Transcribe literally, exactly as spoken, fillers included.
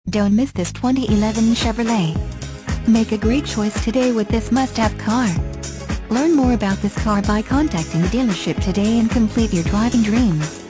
Don't miss this twenty eleven Chevrolet. Make a great choice today with this must-have car. Learn more about this car by contacting the dealership today and complete your driving dreams.